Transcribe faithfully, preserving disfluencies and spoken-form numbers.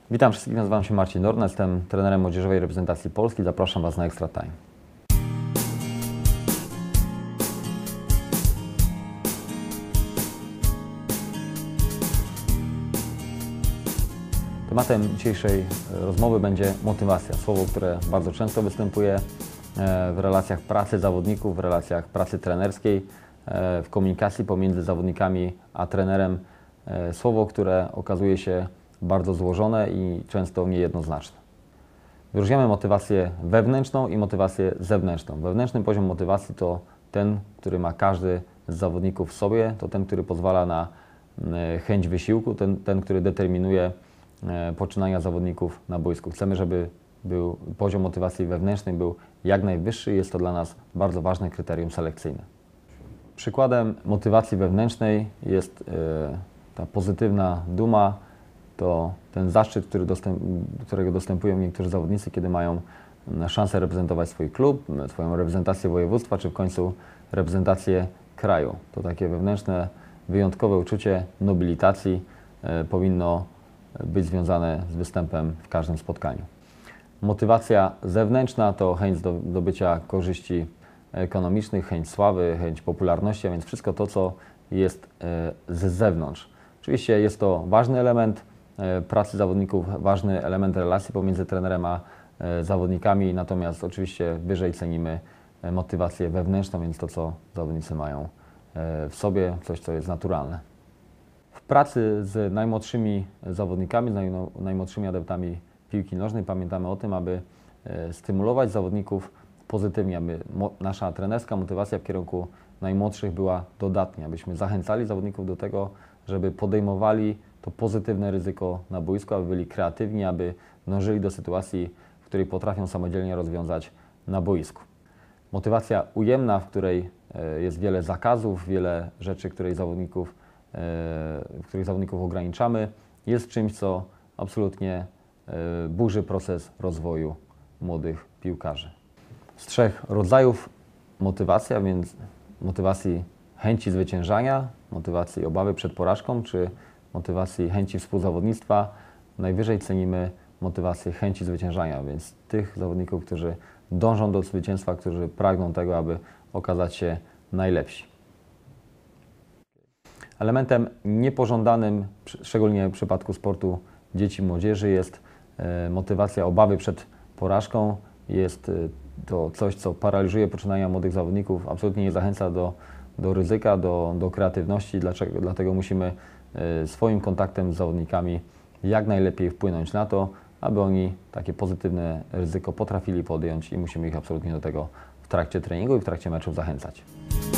Witam wszystkich, nazywam się Marcin Dorna, jestem trenerem młodzieżowej reprezentacji Polski. Zapraszam Was na Extra Time. Tematem dzisiejszej rozmowy będzie motywacja. Słowo, które bardzo często występuje w relacjach pracy zawodników, w relacjach pracy trenerskiej, w komunikacji pomiędzy zawodnikami a trenerem. Słowo, które okazuje się bardzo złożone i często niejednoznaczne. Wyróżniamy motywację wewnętrzną i motywację zewnętrzną. Wewnętrzny poziom motywacji to ten, który ma każdy z zawodników w sobie, to ten, który pozwala na chęć wysiłku, ten, ten który determinuje poczynania zawodników na boisku. Chcemy, żeby był poziom motywacji wewnętrznej był jak najwyższy i jest to dla nas bardzo ważne kryterium selekcyjne. Przykładem motywacji wewnętrznej jest ta pozytywna duma, to ten zaszczyt, który dostęp, którego dostępują niektórzy zawodnicy, kiedy mają szansę reprezentować swój klub, swoją reprezentację województwa, czy w końcu reprezentację kraju. To takie wewnętrzne, wyjątkowe uczucie nobilitacji e, powinno być związane z występem w każdym spotkaniu. Motywacja zewnętrzna to chęć do, do bycia korzyści ekonomicznych, chęć sławy, chęć popularności, a więc wszystko to, co jest e, z zewnątrz. Oczywiście jest to ważny element pracy zawodników, ważny element relacji pomiędzy trenerem a zawodnikami, natomiast oczywiście wyżej cenimy motywację wewnętrzną, więc to, co zawodnicy mają w sobie, coś, co jest naturalne. W pracy z najmłodszymi zawodnikami, z najmłodszymi adeptami piłki nożnej pamiętamy o tym, aby stymulować zawodników pozytywnie, aby nasza trenerska motywacja w kierunku najmłodszych była dodatnia, abyśmy zachęcali zawodników do tego, żeby podejmowali to pozytywne ryzyko na boisku, aby byli kreatywni, aby dążyli do sytuacji, w której potrafią samodzielnie rozwiązać na boisku. Motywacja ujemna, w której jest wiele zakazów, wiele rzeczy, której zawodników, w których zawodników ograniczamy, jest czymś, co absolutnie burzy proces rozwoju młodych piłkarzy. Z trzech rodzajów motywacji, a więc motywacji chęci zwyciężania, motywacji obawy przed porażką, czy motywacji chęci współzawodnictwa, najwyżej cenimy motywację chęci zwyciężania, więc tych zawodników, którzy dążą do zwycięstwa, którzy pragną tego, aby okazać się najlepsi. Elementem niepożądanym, szczególnie w przypadku sportu dzieci i młodzieży, jest motywacja obawy przed porażką. Jest to coś, co paraliżuje poczynania młodych zawodników, absolutnie nie zachęca do, do ryzyka, do, do kreatywności, dlaczego, dlatego musimy swoim kontaktem z zawodnikami jak najlepiej wpłynąć na to, aby oni takie pozytywne ryzyko potrafili podjąć i musimy ich absolutnie do tego w trakcie treningu i w trakcie meczów zachęcać.